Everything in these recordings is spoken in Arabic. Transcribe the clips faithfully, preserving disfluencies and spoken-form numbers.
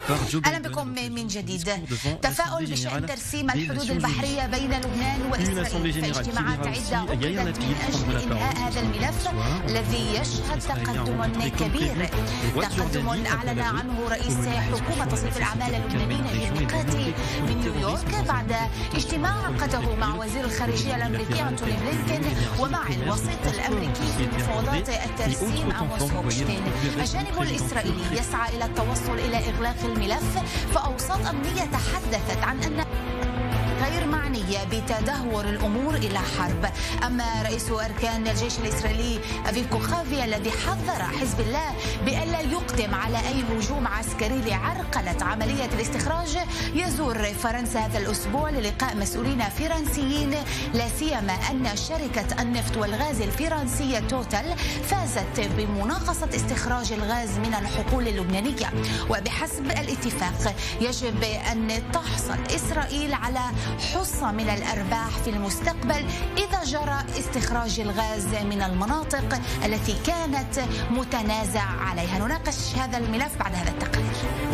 أهلا بكم من جديد. تفاؤل بشأن ترسيم الحدود البحرية بين لبنان وإسرائيل في اجتماعات عدة عقدت من أجل إنهاء هذا الملف الذي يشهد تقدم كبير، تقدم أعلن عنه رئيس حكومة تصريف الأعمال اللبنانيين بميقات من نيويورك بعد اجتماع عقده مع وزير الخارجية الأمريكي أنتوني بلينكن ومع الوسيط الأمريكي في مفاوضات الترسيم أموس هوكشتين. الجانب الإسرائيلي يسعى إلى التوصل إلى إغلاق الملف، فأوساط أمنية تحدثت عن أن غير معنية بتدهور الأمور إلى حرب. أما رئيس أركان الجيش الإسرائيلي أفيف كوخافي الذي حذر حزب الله بألا يقدم على أي هجوم عسكري لعرقلة عملية الاستخراج، يزور فرنسا هذا الأسبوع للقاء مسؤولين فرنسيين، لا سيما أن شركة النفط والغاز الفرنسية توتال فازت بمناقصة استخراج الغاز من الحقول اللبنانية. وبحسب الاتفاق يجب أن تحصل إسرائيل على حصة من الأرباح في المستقبل إذا جرى استخراج الغاز من المناطق التي كانت متنازع عليها. نناقش هذا الملف بعد هذا التقرير.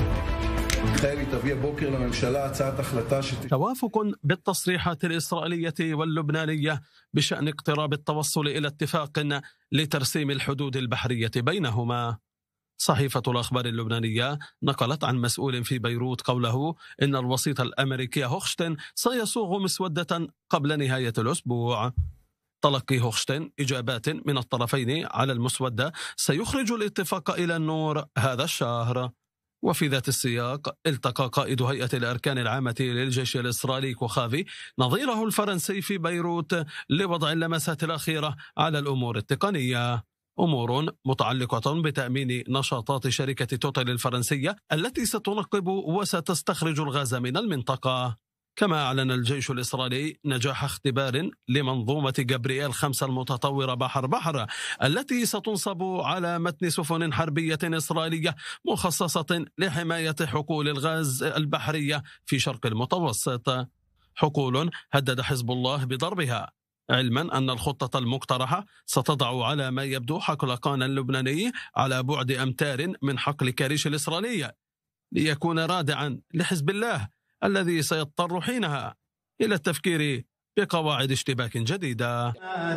توافق بالتصريحات الإسرائيلية واللبنانية بشأن اقتراب التوصل إلى اتفاق لترسيم الحدود البحرية بينهما. صحيفة الأخبار اللبنانية نقلت عن مسؤول في بيروت قوله إن الوسيط الأمريكي هوكشتين سيصوغ مسودة قبل نهاية الأسبوع. تلقي هوكشتين إجابات من الطرفين على المسودة سيخرج الاتفاق إلى النور هذا الشهر. وفي ذات السياق التقى قائد هيئة الأركان العامة للجيش الإسرائيلي كوخافي نظيره الفرنسي في بيروت لوضع اللمسات الأخيرة على الأمور التقنية، أمور متعلقة بتأمين نشاطات شركة توتال الفرنسية التي ستنقب وستستخرج الغاز من المنطقة. كما أعلن الجيش الإسرائيلي نجاح اختبار لمنظومة جبريل خمسة المتطورة بحر بحر التي ستنصب على متن سفن حربية إسرائيلية مخصصة لحماية حقول الغاز البحرية في شرق المتوسط، حقول هدد حزب الله بضربها، علما أن الخطة المقترحة ستضع على ما يبدو حقلقان اللبناني على بعد أمتار من حقل كاريش الإسرائيلية ليكون رادعا لحزب الله الذي سيضطر حينها إلى التفكير بقواعد اشتباك جديدة.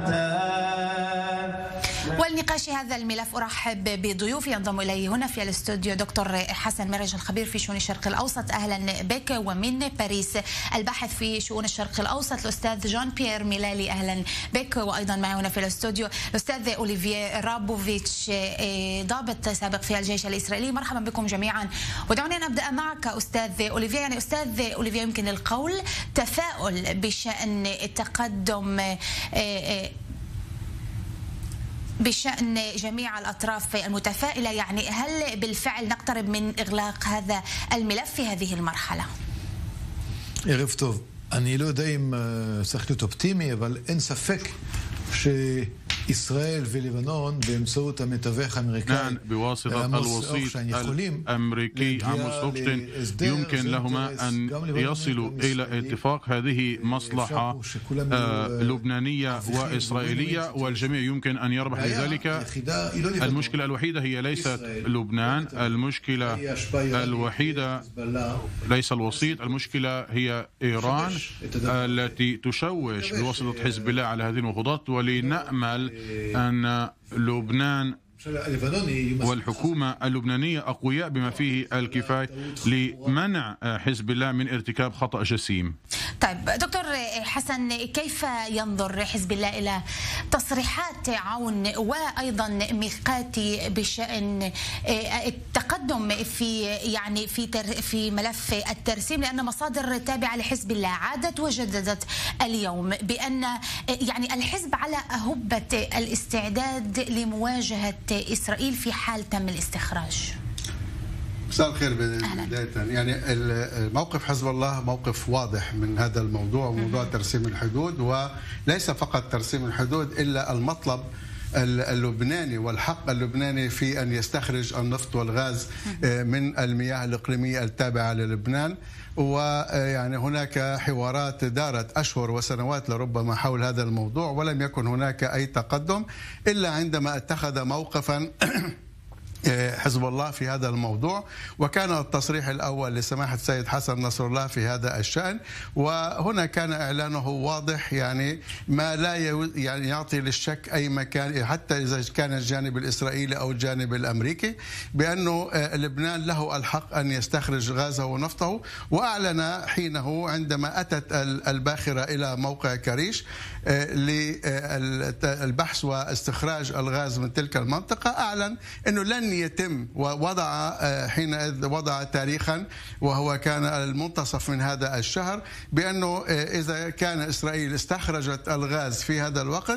والنقاش هذا الملف أرحب بضيوفي ينضم إلي هنا في الاستوديو دكتور حسن مرج الخبير في شؤون الشرق الأوسط، أهلا بك. ومن باريس الباحث في شؤون الشرق الأوسط الأستاذ جان بيير ميلالي، أهلا بك. وأيضا معي هنا في الاستوديو الأستاذ أوليفيه رابوفيتش ضابط سابق في الجيش الإسرائيلي، مرحبا بكم جميعا. ودعوني أن أبدأ معك أستاذ أوليفيه. يعني أستاذ أوليفيه يمكن القول تفاؤل بشأن التقدم بشأن جميع الأطراف المتفائلة، يعني هل بالفعل نقترب من إغلاق هذا الملف في هذه المرحلة؟ ערב טוב. אני לא יודע אם צריך להיות אופטימי, אבל אין ספק שישראל ולבנון באמצעות המתווך האמריקאי بواسطة الوسيط الأمريكي عموس هوكشتين يمكن لهما أن يصلوا إلى اتفاق. هذه مصلحة لبنانية وإسرائيلية والجميع يمكن أن يربح بذلك. المشكلة الوحيدة هي ليست لبنان، المشكلة الوحيدة ليس الوسيط، المشكلة هي إيران التي تشوش بواسطة حزب الله على هذه المفاوضات. ولنأمل أن لبنان والحكومة اللبنانية أقوياء بما فيه الكفاية لمنع حزب الله من ارتكاب خطأ جسيم. طيب دكتور حسن، كيف ينظر حزب الله إلى تصريحات عون وأيضا ميقاتي بشأن التقدم في يعني في في ملف الترسيم؟ لأن مصادر تابعة لحزب الله عادت وجددت اليوم بأن يعني الحزب على أهبة الاستعداد لمواجهة إسرائيل في حال تم الاستخراج. مساء الخير. بداية يعني موقف حزب الله موقف واضح من هذا الموضوع، موضوع ترسيم الحدود، وليس فقط ترسيم الحدود إلا المطلب اللبناني والحق اللبناني في أن يستخرج النفط والغاز من المياه الإقليمية التابعة للبنان. ويعني هناك حوارات دارت أشهر وسنوات لربما حول هذا الموضوع، ولم يكن هناك أي تقدم إلا عندما اتخذ موقفا حزب الله في هذا الموضوع، وكان التصريح الأول لسماحة السيد حسن نصر الله في هذا الشأن، وهنا كان إعلانه واضح، يعني ما لا يعني يعطي للشك أي مكان، حتى إذا كان الجانب الإسرائيلي أو الجانب الأمريكي، بأنه لبنان له الحق أن يستخرج غازه ونفطه. وأعلن حينه عندما أتت الباخرة إلى موقع كريش للبحث واستخراج الغاز من تلك المنطقة، أعلن أنه لن يتم، ووضع حينئذ وضع تاريخا وهو كان المنتصف من هذا الشهر، بأنه إذا كان إسرائيل استخرجت الغاز في هذا الوقت،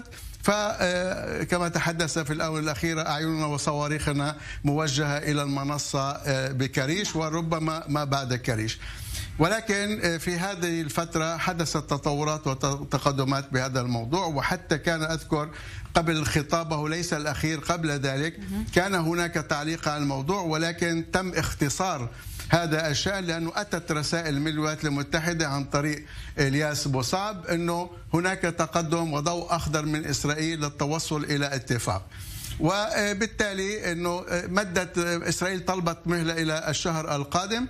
فكما تحدث في الآونة الأخيرة أعيننا وصواريخنا موجهة إلى المنصة بكريش وربما ما بعد كريش. ولكن في هذه الفترة حدثت تطورات وتقدمات بهذا الموضوع، وحتى كان أذكر قبل خطابه ليس الأخير قبل ذلك كان هناك تعليق على الموضوع، ولكن تم اختصار هذا الشأن لأنه أتت رسائل من الولايات المتحدة عن طريق إلياس بوصعب أنه هناك تقدم وضوء أخضر من إسرائيل للتوصل إلى اتفاق. وبالتالي أنه مدت إسرائيل طلبت مهلة إلى الشهر القادم،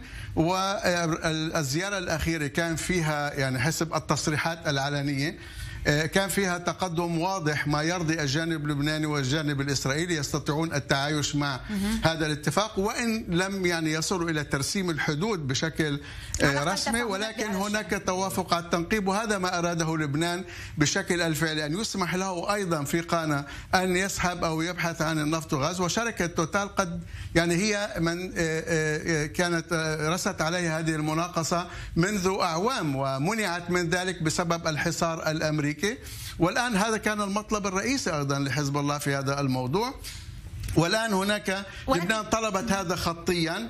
والزيارة الأخيرة كان فيها يعني حسب التصريحات العلنية كان فيها تقدم واضح ما يرضي الجانب اللبناني والجانب الإسرائيلي، يستطيعون التعايش مع هذا الاتفاق، وإن لم يعني يصلوا إلى ترسيم الحدود بشكل رسمي، ولكن هناك توافق على التنقيب، وهذا ما أراده لبنان بشكل الفعلي، أن يسمح له أيضا في قانا أن يسحب أو يبحث عن النفط والغاز. وشركة توتال قد يعني هي من كانت رست عليها هذه المناقصة منذ أعوام، ومنعت من ذلك بسبب الحصار الأمريكي، والآن هذا كان المطلب الرئيسي أيضا لحزب الله في هذا الموضوع. والآن هناك لبنان طلبت هذا خطيا،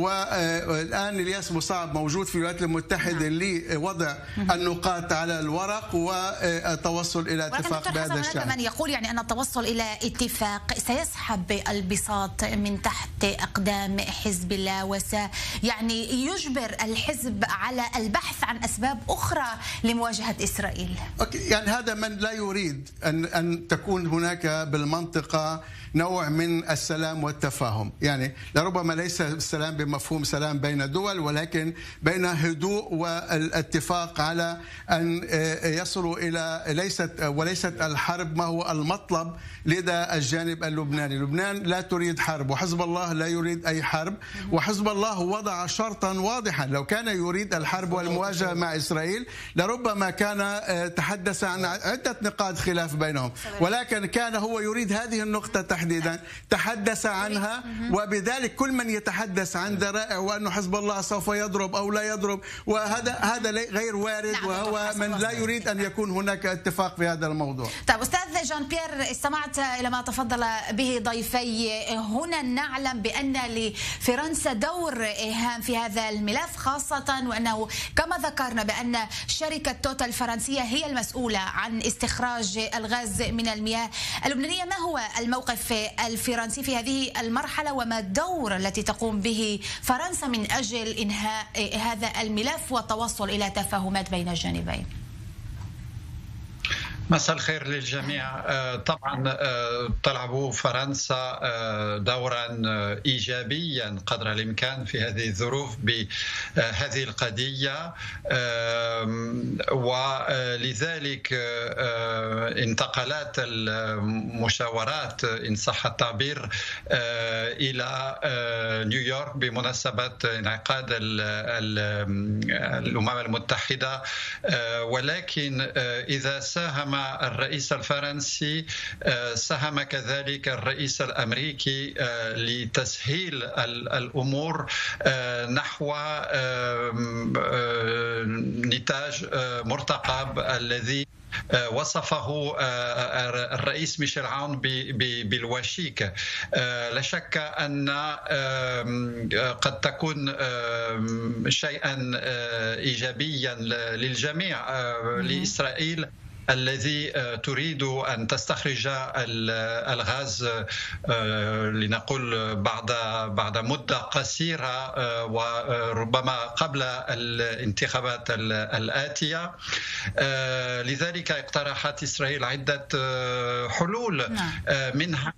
والآن الياس بوصعب موجود في الولايات المتحدة لوضع النقاط على الورق والتوصل إلى اتفاق بهذا الشأن. هناك من يقول يعني أن التوصل إلى اتفاق سيسحب البساط من تحت أقدام حزب الله، وس يعني يجبر الحزب على البحث عن أسباب أخرى لمواجهة إسرائيل. أوكي، يعني هذا من لا يريد أن أن تكون هناك بالمنطقة نوع من السلام والتفاهم، يعني لربما ليس السلام بمفهوم سلام بين دول، ولكن بين هدوء والاتفاق على أن يصلوا إلى ليست وليست الحرب ما هو المطلب لدى الجانب اللبناني. لبنان لا تريد حرب، وحزب الله لا يريد أي حرب، وحزب الله وضع شرطا واضحا، لو كان يريد الحرب والمواجهة مع إسرائيل لربما كان تحدث عن عدة نقاط خلاف بينهم، ولكن كان هو يريد هذه النقطة تحديدا تحدث عنها، وبذلك كل من يتحدث عن ذرائع وأنه حزب الله سوف يضرب أو لا يضرب، وهذا هذا غير وارد، وهو من لا يريد أن يكون هناك اتفاق في هذا الموضوع. طيب أستاذ جان بيير، استمعت إلى ما تفضل به ضيفي. هنا نعلم بأن لفرنسا دور هام في هذا الملف، خاصة وأنه كما ذكرنا بأن شركة توتال الفرنسية هي المسؤولة عن استخراج الغاز من المياه اللبنانية. ما هو الموقف الفرنسي في هذه المرحلة، وما الدور التي تقوم به فرنسا من أجل إنهاء هذا الملف والتوصل إلى تفاهمات بين الجانبين؟ مساء الخير للجميع. طبعا تلعب فرنسا دورا إيجابيا قدر الإمكان في هذه الظروف بهذه القضية، ولذلك انتقلت المشاورات إن صح التعبير إلى نيويورك بمناسبة انعقاد الأمم المتحدة. ولكن إذا ساهم الرئيس الفرنسي ساهم كذلك الرئيس الأمريكي لتسهيل الأمور نحو نتاج مرتقب الذي وصفه الرئيس ميشيل عون بالوشيك. لا شك أن قد تكون شيئا إيجابيا للجميع، لإسرائيل الذي تريد أن تستخرج الغاز لنقول بعد بعد مدة قصيرة وربما قبل الانتخابات الآتية. لذلك اقترحت إسرائيل عدة حلول، منها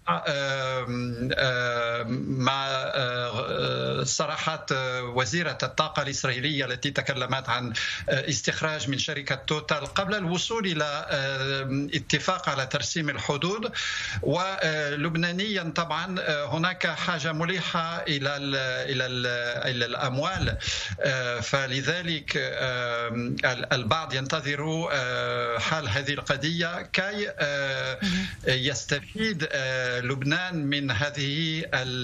ما صرحت وزيرة الطاقة الإسرائيلية التي تكلمت عن استخراج من شركة توتال قبل الوصول إلى اتفاق على ترسيم الحدود. ولبنانيا طبعا هناك حاجة ملحة إلى إلى إلى الأموال، فلذلك البعض ينتظر حل هذه القضية كي يستفيد لبنان من هذه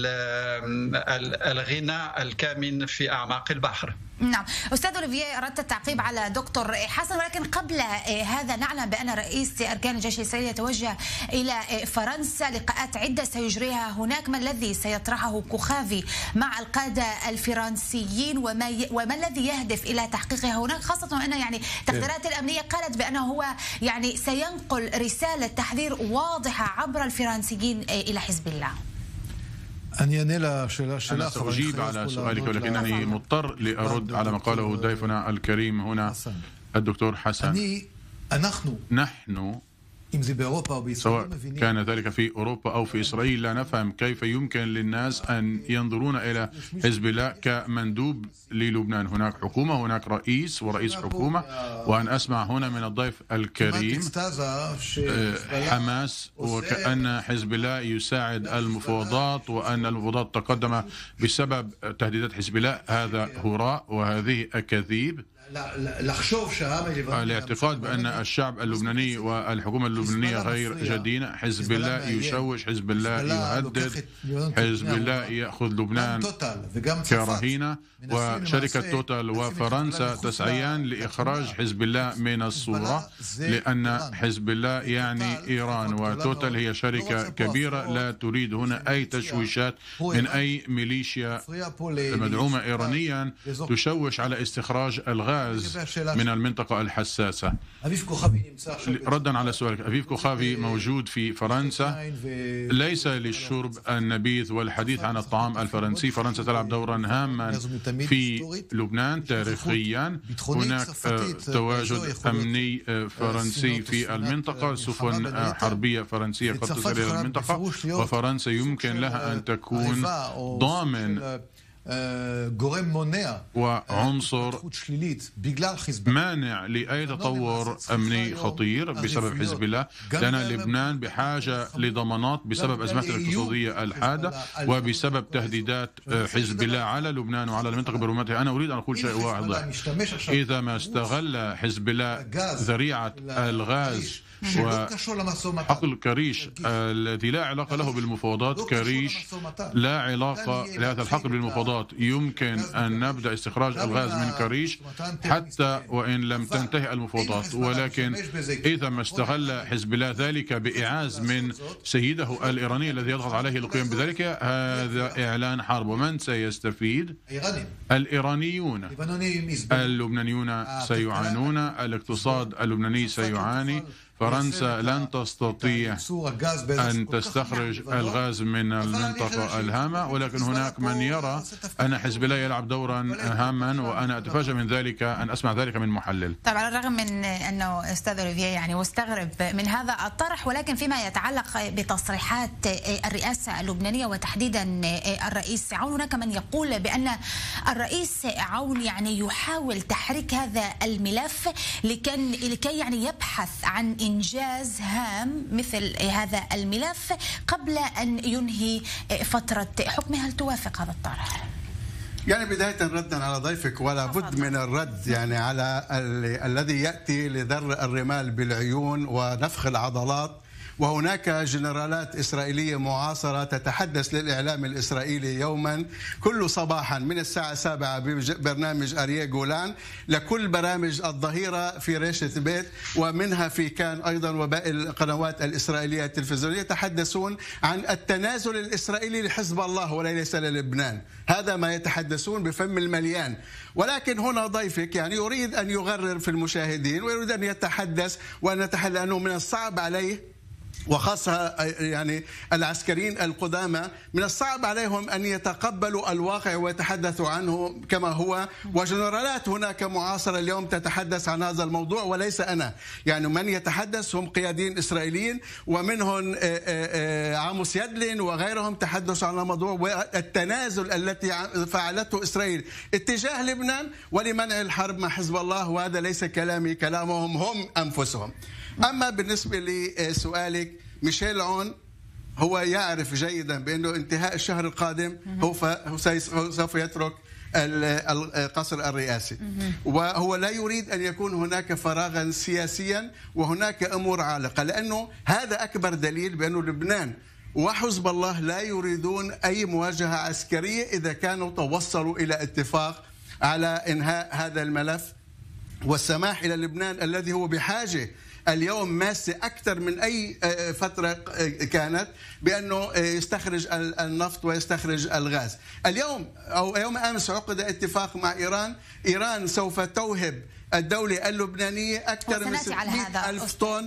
الغناء الكامن في أعماق البحر. نعم أستاذ أوليفيه، أردت التعقيب على دكتور حسن، ولكن قبل هذا نعلم بأن رئيس أركان الجيش الإسرائيلي يتوجه إلى فرنسا، لقاءات عدة سيجريها هناك. ما الذي سيطرحه كوخافي مع القادة الفرنسيين وما ي... وما الذي يهدف إلى تحقيقه هناك، خاصة وأن يعني التقديرات الأمنية قالت بأنه هو يعني سينقل رسالة تحذير واضحة عبر الفرنسيين إلى حزب الله؟ أنا سأجيب على سؤالك، ولكنني مضطر لأرد على ما قاله ضيفنا الكريم هنا الدكتور حسن. نحن سواء كان ذلك في أوروبا أو في إسرائيل لا نفهم كيف يمكن للناس أن ينظرون إلى حزب الله كمندوب للبنان. هناك حكومة، هناك رئيس ورئيس حكومة، وأن أسمع هنا من الضيف الكريم حماس وكأن حزب الله يساعد المفاوضات وأن المفاوضات تقدم بسبب تهديدات حزب الله، هذا هراء وهذه أكاذيب. الاعتقاد بأن الشعب اللبناني والحكومة اللبنانية غير جادين. حزب الله يشوش، حزب الله يهدد، حزب الله يأخذ لبنان كرهينة، وشركة توتال وفرنسا تسعيان لإخراج حزب الله من الصورة، لأن حزب الله يعني إيران، وتوتال هي شركة كبيرة لا تريد هنا أي تشويشات من أي ميليشيا مدعومة إيرانيا تشوش على استخراج الغاز من المنطقة الحساسة. ردا على سؤالك، أفيف كوخافي موجود في فرنسا ليس للشرب النبيذ والحديث عن الطعام الفرنسي. فرنسا تلعب دورا هاما في لبنان تاريخيا. هناك تواجد أمني فرنسي في المنطقة، سفن حربية فرنسية قد تصل إلى المنطقة، وفرنسا يمكن لها أن تكون ضامن وعنصر مانع لأي تطور أمني خطير بسبب حزب الله، لأن لبنان بحاجة لضمانات بسبب أزمات الاقتصادية الحادة وبسبب تهديدات حزب الله على لبنان وعلى المنطقة برمتها. أنا أريد أن أقول شيء واحد، إذا ما استغل حزب الله ذريعة الغاز وحقل كريش الذي لا علاقة له بالمفاوضات، كريش لا علاقة لهذا الحقل بالمفاوضات، يمكن أن نبدأ استخراج الغاز من كريش حتى وإن لم تنتهي المفاوضات. ولكن إذا ما استغل حزب الله ذلك بإعاز من سيده الإيراني الذي يضغط عليه للقيام بذلك، هذا إعلان حرب. ومن سيستفيد؟ الإيرانيون. اللبنانيون سيعانون، الاقتصاد اللبناني سيعاني. فرنسا لن تستطيع أن تستخرج الغاز من المنطقة الهامة، ولكن هناك من يرى أن حزب الله يلعب دورا هاما، وأنا أتفاجأ من ذلك أن أسمع ذلك من محلل. طبعا على الرغم من أنه أستاذ أوليفيه يعني مستغرب من هذا الطرح، ولكن فيما يتعلق بتصريحات الرئاسة اللبنانية وتحديدا الرئيس عون، هناك من يقول بأن الرئيس عون يعني يحاول تحريك هذا الملف لكي لكي يعني يبحث عن إنجاز هام مثل هذا الملف قبل أن ينهي فترة حكمه. هل توافق هذا الطرح؟ يعني بداية ردا على ضيفك، ولا بد من الرد يعني على ال... الذي يأتي لذر الرمال بالعيون ونفخ العضلات وهناك جنرالات إسرائيلية معاصرة تتحدث للإعلام الإسرائيلي يوما كل صباحا من الساعة السابعة ببرنامج أريه جولان لكل برامج الظهيرة في ريشة بيت ومنها في كان أيضا وباقي القنوات الإسرائيلية التلفزيونية يتحدثون عن التنازل الإسرائيلي لحزب الله وليس للبنان. هذا ما يتحدثون بفم المليان. ولكن هنا ضيفك يعني يريد أن يغرر في المشاهدين ويريد أن يتحدث وأن يتحدث أنه من الصعب عليه وخاصة يعني العسكريين القدامى من الصعب عليهم أن يتقبلوا الواقع ويتحدثوا عنه كما هو، وجنرالات هناك معاصرة اليوم تتحدث عن هذا الموضوع وليس أنا. يعني من يتحدث هم قياديين إسرائيليين ومنهم عاموس يدلين وغيرهم تحدثوا عن الموضوع والتنازل التي فعلته إسرائيل اتجاه لبنان ولمنع الحرب مع حزب الله، وهذا ليس كلامي، كلامهم هم أنفسهم. أما بالنسبة لسؤالك، ميشيل عون هو يعرف جيدا بأنه انتهاء الشهر القادم هو سوف يترك القصر الرئاسي، وهو لا يريد أن يكون هناك فراغا سياسيا وهناك أمور عالقة، لأنه هذا أكبر دليل بأنه لبنان وحزب الله لا يريدون أي مواجهة عسكرية إذا كانوا توصلوا إلى اتفاق على إنهاء هذا الملف والسماح إلى لبنان الذي هو بحاجة اليوم ماسة أكثر من أي فترة كانت بأنه يستخرج النفط ويستخرج الغاز. اليوم أو يوم أمس عقد اتفاق مع إيران، إيران سوف توهب الدولة اللبنانية أكثر من ستمائة ألف طن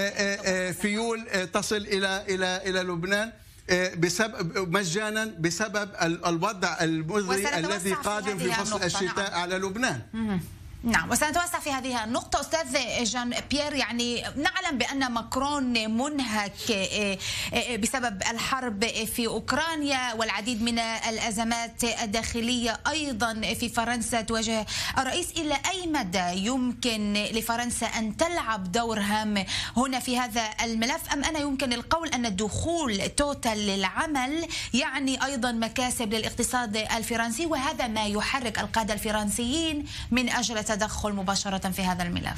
فيول تصل إلى إلى إلى لبنان بسبب مجانا بسبب الوضع المزري الذي قادم في فصل الشتاء على لبنان. نعم، وسنتوسع في هذه النقطة. أستاذ جان بيير، يعني نعلم بأن ماكرون منهك بسبب الحرب في أوكرانيا والعديد من الأزمات الداخلية أيضا في فرنسا تواجه الرئيس. إلى أي مدى يمكن لفرنسا أن تلعب دور هام هنا في هذا الملف؟ أم أنا يمكن القول أن الدخول توتال للعمل يعني أيضا مكاسب للاقتصاد الفرنسي، وهذا ما يحرك القادة الفرنسيين من أجل تدخل مباشرة في هذا الملف؟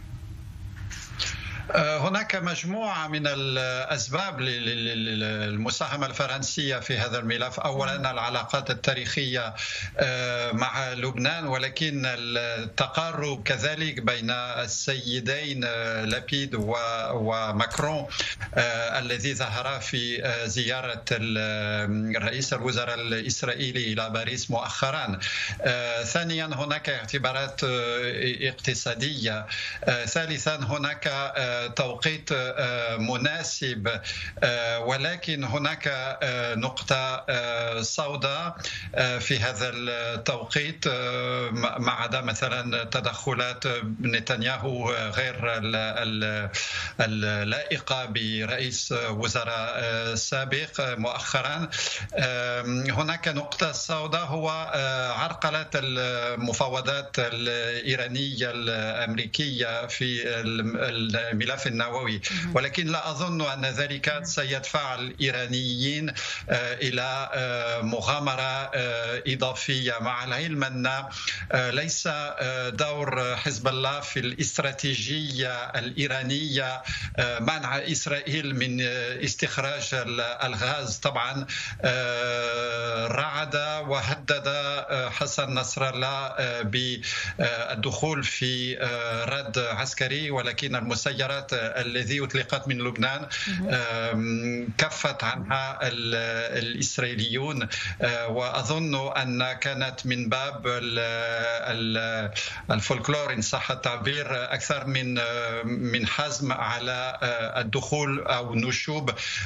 هناك مجموعة من الأسباب للمساهمة الفرنسية في هذا الملف. أولا العلاقات التاريخية مع لبنان، ولكن التقارب كذلك بين السيدين لابيد وماكرون الذي ظهر في زيارة رئيس الوزراء الإسرائيلي إلى باريس مؤخرا. ثانيا هناك اعتبارات اقتصادية. ثالثا هناك توقيت مناسب، ولكن هناك نقطة سوداء في هذا التوقيت ما عدا مثلا تدخلات نتنياهو غير اللائقة برئيس وزراء سابق مؤخرا. هناك نقطة سوداء هو عرقلة المفاوضات الإيرانية الأمريكية في الملف النووي، ولكن لا أظن أن ذلك سيدفع الإيرانيين إلى مغامرة إضافية، مع العلم أن ليس دور حزب الله في الاستراتيجية الإيرانية منع إسرائيل من استخراج الغاز. طبعا رعد وهدد حسن نصر الله بالدخول في رد عسكري، ولكن المسيرات التي أطلقت من لبنان كفت عنها الإسرائيليون، وأظن أن كانت من باب الفولكلور إن صح التعبير أكثر من من حزم على الدخول أو نشوب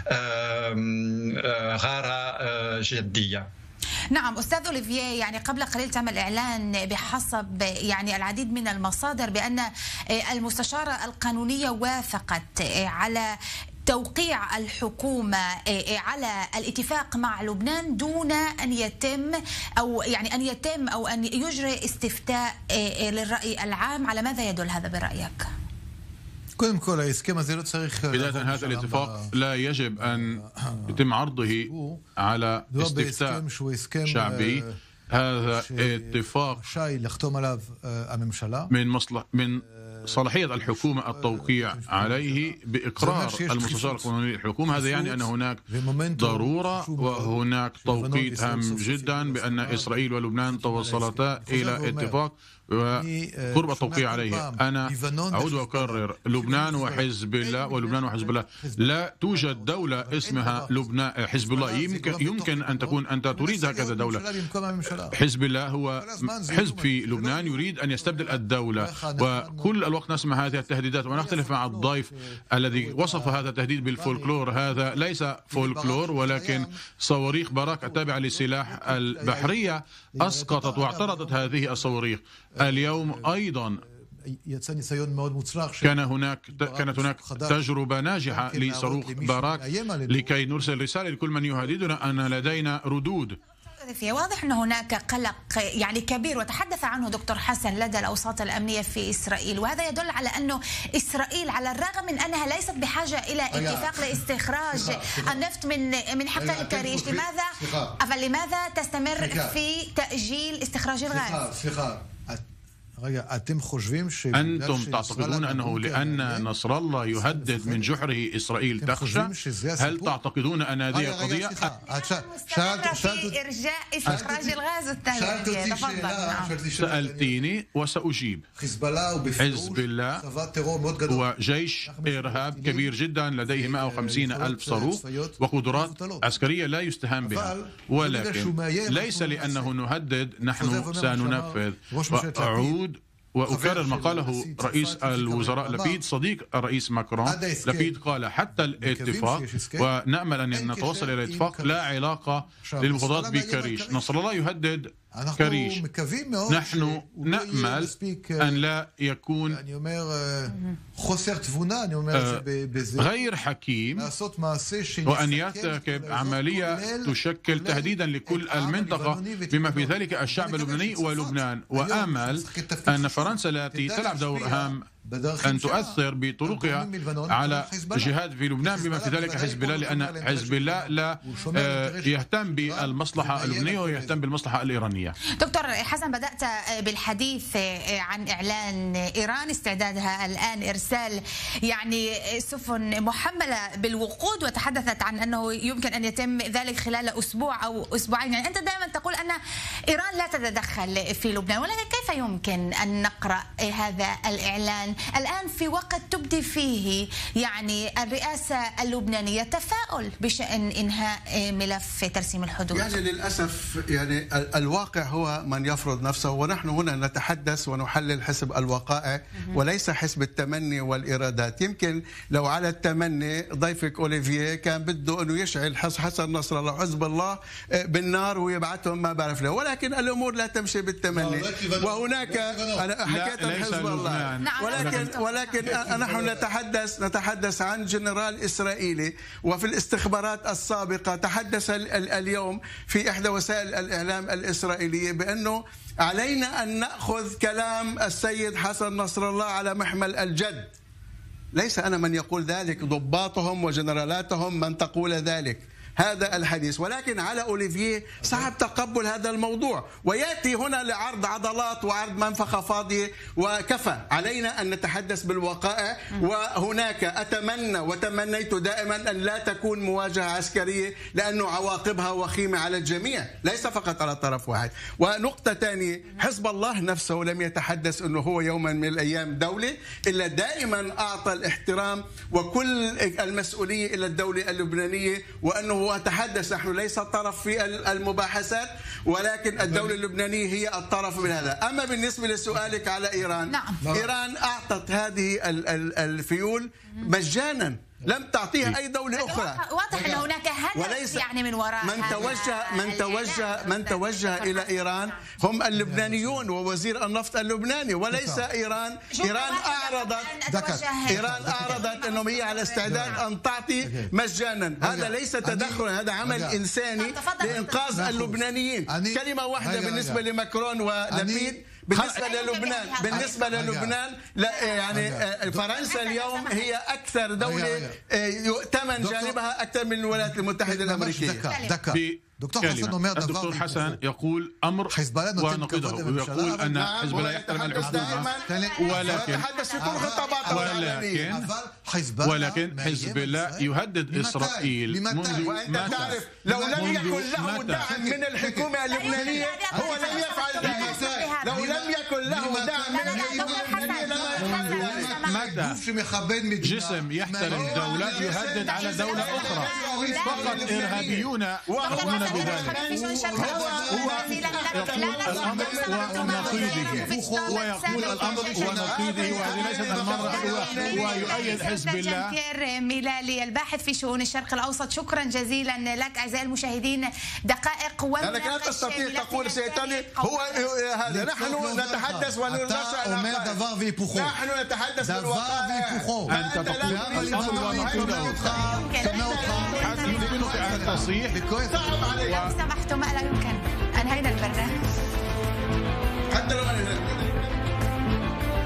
غارة جدية. نعم أستاذ أوليفييه، يعني قبل قليل تم الإعلان بحسب يعني العديد من المصادر بأن المستشارة القانونية وافقت على توقيع الحكومة على الاتفاق مع لبنان دون أن يتم أو يعني أن يتم أو أن يجري استفتاء للرأي العام. على ماذا يدل هذا برأيك؟ بداية هذا الاتفاق لا يجب أن يتم عرضه على استفتاء شعبي. هذا اتفاق من مصلحة من صلاحية الحكومة التوقيع عليه بإقرار المستشار القانوني للحكومة. هذا يعني أن هناك ضرورة وهناك توقيت هام جدا بأن إسرائيل ولبنان توصلتا إلى اتفاق وقرب التوقيع عليه. أنا أعود وأكرر، لبنان وحزب الله ولبنان وحزب الله، لا توجد دولة اسمها لبنان حزب الله. يمكن يمكن أن تكون أنت تريد هكذا دولة. حزب الله هو حزب في لبنان يريد أن يستبدل الدولة، وكل الوقت نسمع هذه التهديدات. ونختلف مع الضيف الذي وصف هذا التهديد بالفولكلور. هذا ليس فولكلور، ولكن صواريخ باراك التابعة لسلاح البحرية أسقطت واعترضت هذه الصواريخ. اليوم أيضا كان هناك كانت هناك تجربة ناجحة لصاروخ باراك لكي نرسل رسالة لكل من يهددنا أن لدينا ردود. واضح أن هناك قلق يعني كبير وتحدث عنه دكتور حسن لدى الأوساط الأمنية في إسرائيل، وهذا يدل على أنه إسرائيل على الرغم من أنها ليست بحاجة إلى اتفاق لاستخراج النفط من من حقل الكريش، لماذا فلماذا تستمر في تأجيل استخراج الغاز؟ أنتم تعتقدون أنه لأن نصر الله يهدد من جحره إسرائيل تخشى؟ هل تعتقدون أن هذه قضية؟ في إرجاء استخراج الغاز الثاني. تفضل. سألتيني وسأجيب. حزب الله هو جيش إرهاب كبير جدا، لديه مئة وخمسين ألف صاروخ وقدرات عسكرية لا يستهان بها، ولكن ليس لأنه نهدد نحن سننفذ. وأعود وأكرر ما قاله رئيس الوزراء لبيد صديق الرئيس ماكرون. لبيد قال حتى الاتفاق، ونأمل أن نتوصل إلى اتفاق، لا علاقة للمفاوضات بكريش. نصر الله يهدد كريش. نحن نأمل أن لا يكون غير حكيم وأن يرتكب عملية تشكل تهديدا لكل المنطقة بما في ذلك الشعب اللبناني ولبنان. وآمل أن فرنسا التي تلعب دور هام أن تؤثر بطرقها على جهاد في لبنان بما في ذلك حزب الله، لأن حزب الله لا يهتم بالمصلحة اللبنانية ويهتم بالمصلحة الإيرانية. دكتور حسن، بدأت بالحديث عن إعلان إيران استعدادها الآن إرسال يعني سفن محملة بالوقود، وتحدثت عن أنه يمكن أن يتم ذلك خلال أسبوع أو أسبوعين. يعني أنت دائما تقول أن إيران لا تتدخل في لبنان، ولكن كيف يمكن أن نقرأ هذا الإعلان الآن في وقت تبدي فيه يعني الرئاسة اللبنانية تفاؤل بشأن إنهاء ملف ترسيم الحدود؟ يعني للأسف يعني الواقع هو من يفرض نفسه، ونحن هنا نتحدث ونحلل حسب الوقائع وليس حسب التمني والإرادات. يمكن لو على التمني ضيفك أوليفيه كان بده أنه يشعل حسن نصر الله وحزب الله بالنار ويبعثهم ما بعرف له، ولكن الأمور لا تمشي بالتمني. وهناك أنا حكيت عن حزب الله، ولكن ولكن نحن نتحدث نتحدث عن جنرال إسرائيلي، وفي الاستخبارات السابقة تحدث اليوم في إحدى وسائل الإعلام الإسرائيلية بأنه علينا أن نأخذ كلام السيد حسن نصر الله على محمل الجد. ليس أنا من يقول ذلك، ضباطهم وجنرالاتهم من تقول ذلك هذا الحديث، ولكن على أوليفيه صعب تقبل هذا الموضوع، ويأتي هنا لعرض عضلات وعرض منفخة فاضية. وكفى علينا أن نتحدث بالوقائع. وهناك أتمنى وتمنيت دائما أن لا تكون مواجهة عسكرية، لأنه عواقبها وخيمة على الجميع ليس فقط على طرف واحد. ونقطة ثانية، حزب الله نفسه لم يتحدث أنه هو يوما من الأيام دولة، إلا دائما أعطى الاحترام وكل المسؤولية إلى الدولة اللبنانية، وأنه وأتحدث نحن ليس الطرف في المباحثات، ولكن الدولة اللبنانية هي الطرف من هذا. أما بالنسبة لسؤالك على إيران، نعم. إيران أعطت هذه الفيول مجانا، لم تعطيها أي دولة أخرى. واضح أن هناك هدف يعني من وراء من توجه من توجه من توجه إلى إيران هم اللبنانيون ووزير النفط اللبناني، وليس إيران. إيران أعرضت إيران أعرضت أنهم هي على استعداد أن تعطي مجانا. هذا ليس تدخل، هذا عمل إنساني لإنقاذ اللبنانيين. كلمة واحدة بالنسبة لماكرون ولبيد. بالنسبة للبنان بالنسبة للبنان لا يعني فرنسا اليوم هي أكثر دولة يؤتمن جانبها أكثر من الولايات المتحدة الأمريكية. كلمة. الدكتور حسن يقول أمر ونقيضه، ويقول أن حزب الله يحترم الحكومة، ولكن ولكن ولكن حزب الله يهدد إسرائيل منذ وأنت تعرف لو لم يكن له دعم من الحكومة اللبنانية هو لم يفعل ذلك. لو لم يكن له دعم من الحكومة اللبنانية متى جسم يحترم دولة يهدد على دولة أخرى؟ فقط إرهابيون يقومون بذلك. هو يقول الأمر ونقيضه، ويقول الأمر ونقيضه، وهذه ليست المرة الأولى، ويؤيد حزب الله. جان-بيير ميلالي الباحث في شؤون الشرق الأوسط، شكرا جزيلا لك. أعزائي المشاهدين، دقائق ومناقشة. لكن لا تستطيع تقول سيتاني هو هذا. نحن نتحدث ونرجع نحن نتحدث بالوقائع. أنت تقول الأمر ونقيضه. يمكنك أن تصيح. لو سمحتم، لا يمكن. أنهينا البرنامج.